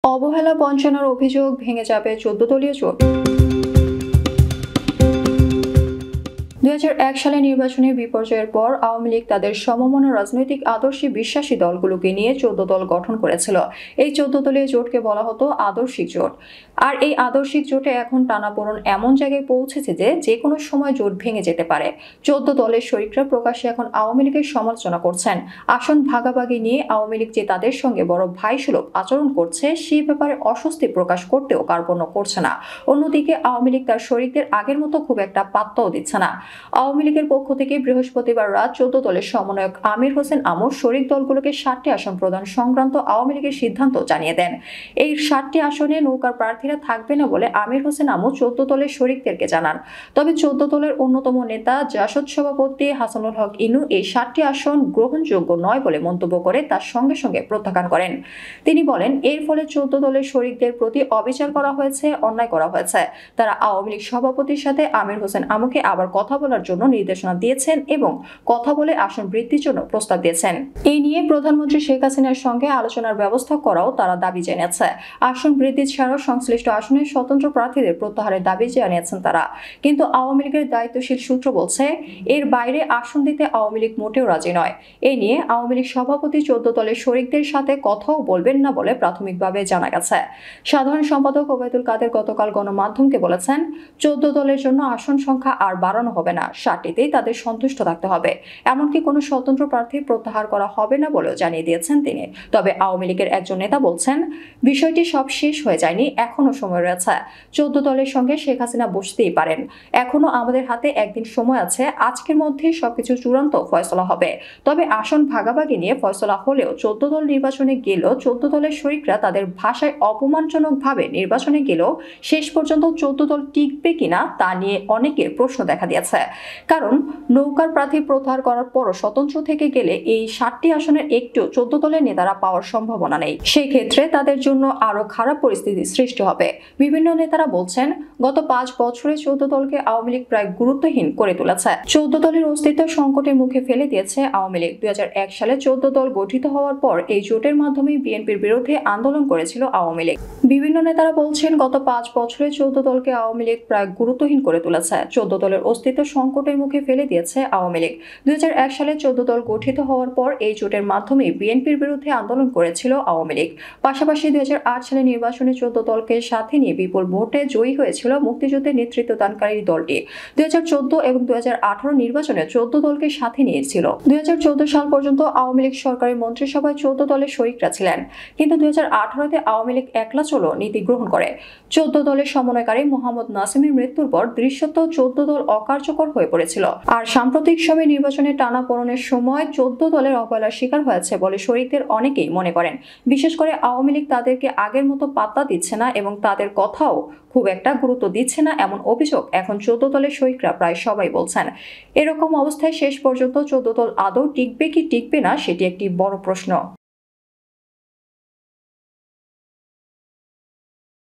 অবহেলা বঞ্চনার অভিযোগ, ভেঙে যাবে 14 দলীয় জোট। 2001 সালে নির্বাচনের বিপর্যয়ের পর আওয়ামী লীগ তাদের সমমন রাজনৈতিক আদর্শে বিশ্বাসী দলগুলোকে নিয়ে 14 দল গঠন করেছিল। এই 14 দলীয় জোটকে বলা হতো আদর্শিক জোট। আর এই আদর্শিক জোটে এখন টানাপোড়েন এমন জায়গায় পৌঁছেছে যে কোনো সময় জোট ভেঙে যেতে পারে। 14 দলের শরিকরা প্রকাশ্যে এখন আওয়ামী লীগের সমালোচনা করছেন। আসন ভাগাভাগি নিয়ে আওয়ামী লীগ যে তাদের সঙ্গে বড় ভাইসুলভ আচরণ করছে সেই ব্যাপারে অস্বস্তি প্রকাশ করতেও কার্পণ্য করছে না। অন্যদিকে আওয়ামী লীগ তার শরিকদের আগের মতো খুব একটা পাত্তাও দিচ্ছে না। আওয়ামী লীগের পক্ষ থেকে বৃহস্পতিবার রাত 14 দলের সমন্বয়ক আমির হোসেন আমর শরিক দলগুলোকে 7টি আসন প্রদান সংক্রান্ত আওয়ামী লীগের সিদ্ধান্ত জানিয়ে দেন। এই 7টি আসনে নৌকার প্রার্থীরা থাকবে না বলে আমির হোসেন আমর 14 দলের শরিকদেরকে জানান। তবে 14 দলের অন্যতম নেতা জাসদ সভাপতি হাসানুল হক ইনু এই 7টি আসন গ্রহণযোগ্য নয় বলে মন্তব্য করে তার সঙ্গে সঙ্গে প্রত্যাখ্যান করেন। তিনি বলেন, এর ফলে 14 দলের শরিকদের প্রতি অবিচার করা হয়েছে, অন্যায় করা হয়েছে। তারা আওয়ামী লীগ সভাপতির সাথে আমির হোসেন আমকে আবার কথা বলার জন্য নির্দেশনা দিয়েছেন এবং কথা বলে আসন বৃদ্ধির জন্য প্রস্তাব দিয়েছেন। এই নিয়ে প্রধানমন্ত্রী শেখ হাসিনার সঙ্গে আলোচনার ব্যবস্থা করাও তারা দাবি জানিয়েছে। আসন বৃদ্ধি ছাড়াও সংশ্লিষ্ট আসনের স্বতন্ত্র প্রার্থীদের প্রত্যাহারের দাবি জানিয়েছেন তারা। কিন্তু আওয়ামী লীগের দায়িত্বশীল সূত্র বলছে, এর বাইরে আসন দিতে আওয়ামী লীগ মোটেও রাজি নয়। এ নিয়ে আওয়ামী লীগ সভাপতি 14 দলের শরিকদের সাথে কথাও বলবেন না বলে প্রাথমিকভাবে জানা গেছে। সাধারণ সম্পাদক ওবায়দুল কাদের গতকাল গণমাধ্যমকে বলেছেন, 14 দলের জন্য আসন সংখ্যা আর বাড়ানো হবে না, 7টিতেই তাদের সন্তুষ্ট থাকতে হবে। এমনকি কোনো স্বতন্ত্র প্রার্থী প্রত্যাহার করা হবে না বলেও জানিয়ে দিয়েছেন তিনি। তবে আওয়ামী লীগের একজন নেতা বলছেন, বিষয়টি সব শেষ হয়ে যায়নি, এখনো সময় রয়েছে। 14 দলের সঙ্গে শেখ হাসিনা বসতেই পারেন। এখনো আমাদের হাতে একদিন সময় আছে, আজকের মধ্যে সবকিছু চূড়ান্ত ফয়সলা হবে। তবে আসন ভাগাভাগি নিয়ে ফয়সলা হলেও 14 দল নির্বাচনে গেলেও 14 দলের শরিকরা তাদের ভাষায় অপমানজনকভাবে নির্বাচনে গেলেও শেষ পর্যন্ত 14 দল টিকবে কিনা তা নিয়ে অনেকের প্রশ্ন দেখা দিয়েছে। কারণ নৌকার প্রার্থী প্রত্যাহার করার পরও স্বতন্ত্র থেকে গেলে এই 7টি আসনের একটিও 14 দলের নেতারা পাওয়ার সম্ভাবনা নেই। সেই ক্ষেত্রে তাদের জন্য আরো খারাপ পরিস্থিতি সৃষ্টি হবে। বিভিন্ন নেতারা বলছেন, গত 5 বছরে 14 দলকে আওয়ামী লীগ প্রায় গুরুত্বহীন করে তুলেছে। 14 দলের অস্তিত্ব সংকটের মুখে ফেলে দিয়েছে আওয়ামী লীগ। 2001 সালে 14 দল গঠিত হওয়ার পর এই জোটের মাধ্যমে বিএনপির বিরুদ্ধে আন্দোলন করেছিল আওয়ামী লীগ। বিভিন্ন নেতারা বলছেন, গত 5 বছরে 14 দলকে আওয়ামী লীগ প্রায় গুরুত্বহীন করে তুলেছে। 14 দলের অস্তিত্ব সংকটের মুখে ফেলে দিয়েছে আওয়ামী লীগ। 2001 সালে 14 দল গঠিত হওয়ার পর এই জোটের মাধ্যমে বিএনপির বিরুদ্ধে আন্দোলন করেছিল আওয়ামী লীগ। পাশাপাশি 2008 সালে নির্বাচনে 14 দলকে সাথে নিয়ে বিপুল ভোটে জয়ী হয়েছিল মুক্তিযুদ্ধের নেতৃত্বদানকারী দলটি। 2014 এবং 2018 নির্বাচনে 14 দলকে সাথে নিয়েছিল। 2014 সাল পর্যন্ত আওয়ামী লীগ সরকারের মন্ত্রিসভায় 14 দলের শরিকরা ছিলেন। কিন্তু 2018-তে আওয়ামী লীগ একলা চলো নীতি গ্রহণ করে। 14 দলের সমন্বয়কারী মোহাম্মদ নাসিমের মৃত্যুর পর দৃশ্যত 14 দল অকার্যকর হয়ে পড়েছিল। আর সাম্প্রতিক সময়ে নির্বাচনে টানাপোড়েনের সময় 14 দলের অবহেলার শিকার হয়েছে বলে শরিকদের অনেকেই মনে করেন। বিশেষ করে আওয়ামী লীগ তাদেরকে আগের মতো পাত্তা দিচ্ছে না এবং তাদের কথাও খুব একটা গুরুত্ব দিচ্ছে না, এমন অভিযোগ এখন 14 দলের শরিকরা প্রায় সবাই বলছেন। এরকম অবস্থায় শেষ পর্যন্ত 14 দল আদৌ টিকবে কি টিকবে না সেটি একটি বড় প্রশ্ন।